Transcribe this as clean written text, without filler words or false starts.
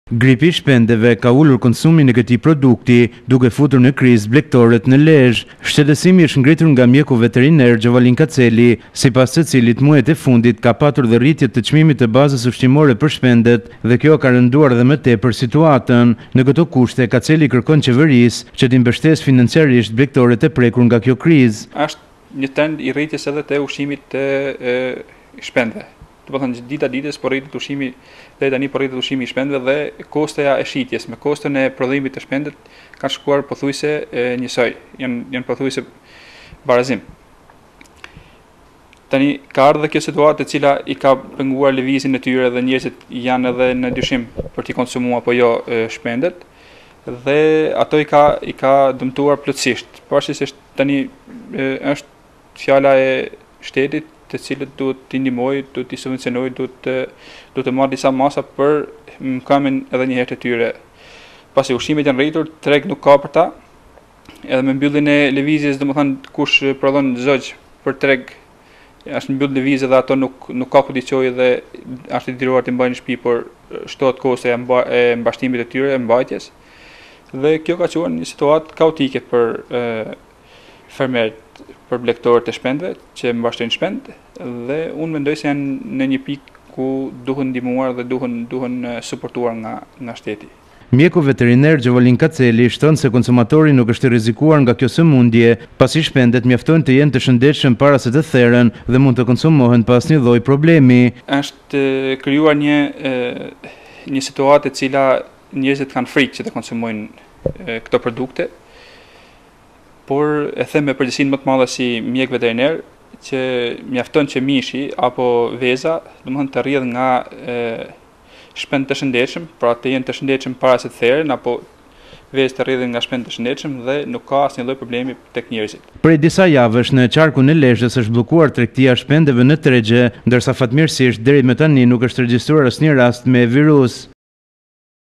Gripi Shpendeve ka ulur konsumin e këtij produkti, duke futur në krizë Blektoret në Lezhe. Shtetësimi është ngritur nga mjeku veteriner Krize, sipas të cilit muajt e fundit ka patur dhe rritje të çmimit të bazës ushqimore për shpendet dhe kjo ka rënduar edhe më tepër situatën. Në këto kushte, Kaceli kërkon qeverisë që t'i mbështesë financiarisht Blektoret e prekur nga kjo krizë. Është një trend i rritjes edhe të ushqimit të shpendeve. Do të thënë dita ditës po rritet ushqimi dhe tani po rritet ushqimi i shpendeve dhe kosteja e shitjes me kostën e prodhimit të shpendet kanë shkuar pothuajse njësoj, janë pothuajse barazim. Tani ka ardhur kjo situatë e cila i ka penguar lëvizjen e tyre dhe njerëzit janë edhe në dyshim për t'i konsumuar apo jo shpendet dhe ato i ka dëmtuar plotësisht. Pavarësisht tani është fjala e shtetit të cilët duhet t'i ndihmojë, duhet t'i subvencionojë, duhet të marrë disa masa për mkamin edhe një herë të tyre. Pasi ushqimet janë rritur, treg nuk ka për ta, edhe me mbylljen e lëvizjes, domethënë kush prodhon zogj për treg, është mbyll lëvizje dhe ato nuk ka ku t'i çojë dhe është i detyruar të mbajnë në shtëpi, por shtohet kosta e mbashtimit të tyre, e mbajtjes. Dhe kjo ka qenë një situatë kaotike për fermerët, për blektorët e shpendeve që mbashtojnë shpend dhe unë mendoj se janë në një pikë ku duhen ndihmuar dhe duhen suportuar nga shteti. Mjeku veteriner Kaceli shton se konsumatori nuk është i rrezikuar nga kjo sëmundje, pasi shpendet mjaftojnë të jenë të shëndetshëm para se të therren dhe mund të konsumohen pas një lloj problemi. Është krijuar një situatë e cila njerëzit kanë frikë që të konsumojnë këto produkte. Por e them me përgjegjësinë më të madhe si mjek veteriner që mjafton që mishi apo veza, domethënë të rrjedh nga shpend të shëndetshëm, pra të jenë të shëndetshëm para se të therren apo vezë të rrjedhin nga shpend të shëndetshëm dhe nuk ka asnjë lloj problemi tek njerëzit. Prej disa javësh në qarkun e Lezhës është bllokuar tregtia e shpendeve në tregje, ndërsa fatmirësisht deri më tani nuk është regjistruar asnjë rast me virus.